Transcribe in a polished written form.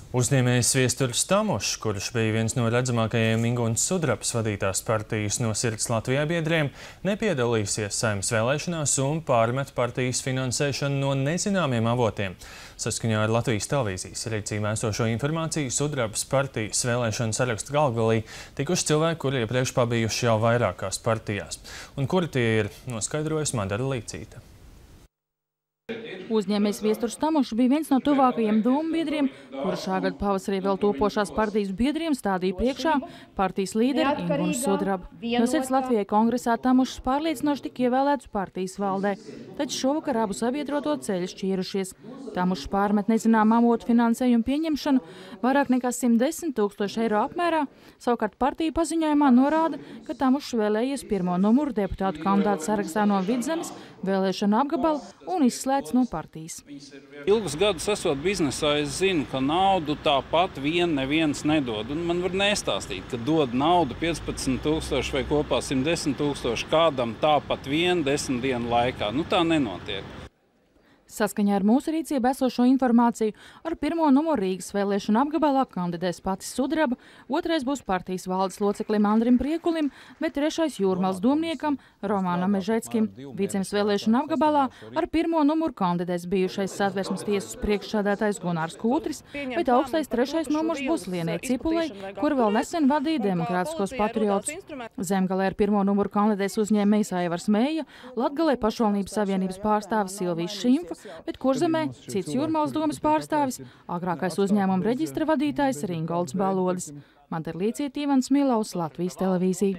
Uzņēmējs Viesturis Tamušs, kurš bija viens no redzamākajiem Ingunas Sudrabas vadītās partijas No sirds Latvijai biedriem, nepiedalīsies Saeimas vēlēšanās un pārmet partijas finansēšanu no nezināmiem avotiem. Saskaņā ar Latvijas televīzijas rīcībā esošo informāciju Sudrabas partijas vēlēšanu sarakstu galvgalī tikuši cilvēki, kuri iepriekš pabijuši jau vairākās partijās. Un kuri tie ir, noskaidrojas Madara Līcīte. Uzņēmējs Viesturis Tamušs bija viens no tuvākajiem domu biedriem, kuru šā gada pavasarī vēl topošās partijas biedriem stādīja priekšā partijas līderi Ingunu Sudrabu. No sirds Latvijai kongresā Tamušs pārliecinoši tika ievēlēts partijas valdē, taču šovakar abu sabiedroto ceļi šķīrušies. Tamušs pārmet nezinām avotu finansējumu pieņemšanu vairāk nekā 110 000 eiro apmērā, savukārt partija paziņojumā norāda, ka Tamušs vēlējies pirmo numuru deputātu kandidātu sarakstā no Vidzemes vēlēšanu apgabala un izslēdz no partijas. Ilgus gadus esot biznesā, es zinu, ka naudu tāpat neviens nedod. Un man var nestāstīt, ka dod naudu 15 000 vai kopā 110 000 kādam tāpat 10 dienu laikā. Tā nenotiek. Saskaņā ar mūsu rīcību esošo informāciju ar pirmo numuru Rīgas vēlēšanu apgabalā kandidēs pati Sudraba, otrais būs partijas valdes loceklim Andrim Priekulim, bet trešais Jūrmals domniekam Romanam Mežeckim. Vidzemes vēlēšanu apgabalā ar pirmo numuru kandidēs bijušais Satversmes tiesas priekšsēdētājs Gunārs Kūtris, bet augstais trešais numurs būs Lienei Cipulei, kur vēl nesen vadīja demokrātiskos patriotus. Zemgalē ar pirmo numuru kandidēs uzņēmējs Aivars Meija, Latgalē Pašvaldības savienības pārstāvis Silvijas Šimfa, bet Kurzemē cits Jūrmals domas pārstāvis, agrākais uzņēmuma reģistra vadītājs Ringolds Balodis. Madara Līcīte, Ivans Milovs, Latvijas televīzija.